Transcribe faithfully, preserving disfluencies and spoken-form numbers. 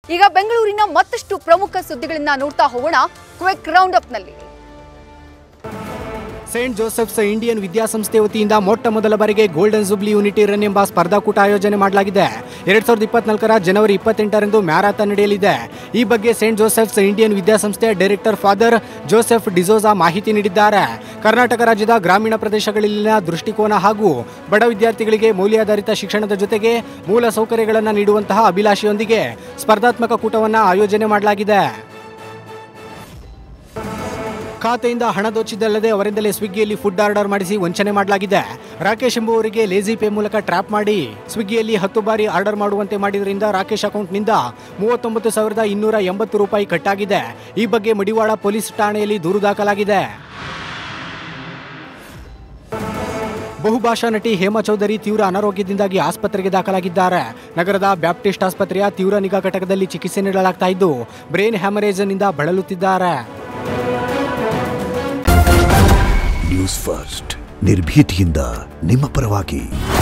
ಈಗ ಬೆಂಗಳೂರಿನ ಮತ್ತಷ್ಟು ಪ್ರಮುಖ ಸುದ್ದಿಗಳನ್ನ ನೋಡ್ತಾ ಹೋಗೋಣ ಕ್ವಿಕ್ ರೌಂಡ್ ಅಪ್ ನಲ್ಲಿ. ಸೇಂಟ್ ಜೋಸೆಫ್ಸ್ ಇಂಡಿಯನ್ ವಿದ್ಯಾಸಂಸ್ಥೆ ವತಿಯಿಂದ ಮೊಟ್ಟ ಮೊದಲ ಬಾರಿಗೆ ಗೋಲ್ಡನ್ ಜುಬ್ಲಿ ಯೂನಿಟಿ ರನ್ ಎಂಬ ಸ್ಪರ್ಧಾಕೂಟ ಆಯೋಜನೆ ಮಾಡಲಾಗಿದೆ. ಎರಡ್ ಸಾವಿರದ ಇಪ್ಪತ್ನಾಲ್ಕರ ಜನವರಿ ಇಪ್ಪತ್ತೆಂಟರಂದು ಮ್ಯಾರಾಥಾನ್ ನಡೆಯಲಿದೆ. ಈ ಬಗ್ಗೆ ಸೇಂಟ್ ಜೋಸೆಫ್ಸ್ ಇಂಡಿಯನ್ ವಿದ್ಯಾಸಂಸ್ಥೆ ಡೈರೆಕ್ಟರ್ ಫಾದರ್ ಜೋಸೆಫ್ ಡಿಸೋಜಾ ಮಾಹಿತಿ ನೀಡಿದ್ದಾರೆ. ಕರ್ನಾಟಕ ರಾಜ್ಯದ ಗ್ರಾಮೀಣ ಪ್ರದೇಶಗಳಲ್ಲಿನ ದೃಷ್ಟಿಕೋನ ಹಾಗೂ ಬಡ ವಿದ್ಯಾರ್ಥಿಗಳಿಗೆ ಮೌಲ್ಯಾಧಾರಿತ ಶಿಕ್ಷಣದ ಜೊತೆಗೆ ಮೂಲ ಸೌಕರ್ಯಗಳನ್ನು ನೀಡುವಂತಹ ಅಭಿಲಾಷೆಯೊಂದಿಗೆ ಸ್ಪರ್ಧಾತ್ಮಕ ಕೂಟವನ್ನು ಆಯೋಜನೆ ಮಾಡಲಾಗಿದೆ. ಖಾತೆಯಿಂದ ಹಣ ದೋಚಿದ್ದಲ್ಲದೆ ಅವರಿಂದಲೇ ಸ್ವಿಗ್ಗಿಯಲ್ಲಿ ಫುಡ್ ಆರ್ಡರ್ ಮಾಡಿಸಿ ವಂಚನೆ ಮಾಡಲಾಗಿದೆ. ರಾಕೇಶ್ ಎಂಬುವರಿಗೆ ಲೇಜಿ ಪೇ ಮೂಲಕ ಟ್ರ್ಯಾಪ್ ಮಾಡಿ ಸ್ವಿಗ್ಗಿಯಲ್ಲಿ ಹತ್ತು ಬಾರಿ ಆರ್ಡರ್ ಮಾಡುವಂತೆ ಮಾಡಿದ್ರಿಂದ ರಾಕೇಶ್ ಅಕೌಂಟ್ನಿಂದ ಮೂವತ್ತೊಂಬತ್ತು ಸಾವಿರದ ಇನ್ನೂರ ಎಂಬತ್ತು ರೂಪಾಯಿ ಕಟ್ಟಾಗಿದೆ. ಈ ಬಗ್ಗೆ ಮಡಿವಾಳ ಪೊಲೀಸ್ ಠಾಣೆಯಲ್ಲಿ ದೂರು ದಾಖಲಾಗಿದೆ. ಬಹುಭಾಷಾ ನಟಿ ಹೇಮಾ ಚೌಧರಿ ತೀವ್ರ ಅನಾರೋಗ್ಯದಿಂದಾಗಿ ಆಸ್ಪತ್ರೆಗೆ ದಾಖಲಾಗಿದ್ದಾರೆ. ನಗರದ ಬ್ಯಾಪ್ಟಿಸ್ಟ್ ಆಸ್ಪತ್ರೆಯ ತೀವ್ರ ನಿಗಾ ಘಟಕದಲ್ಲಿ ಚಿಕಿತ್ಸೆ ನೀಡಲಾಗ್ತಾ ಇದ್ದು ಬ್ರೈನ್ ಹ್ಯಾಮರೇಜ್ನಿಂದ ಬಳಲುತ್ತಿದ್ದಾರೆ. ನ್ಯೂಸ್ ಫಸ್ಟ್ ನಿರ್ಭೀತಿಯಿಂದ ನಿಮ್ಮ ಪರವಾಗಿ.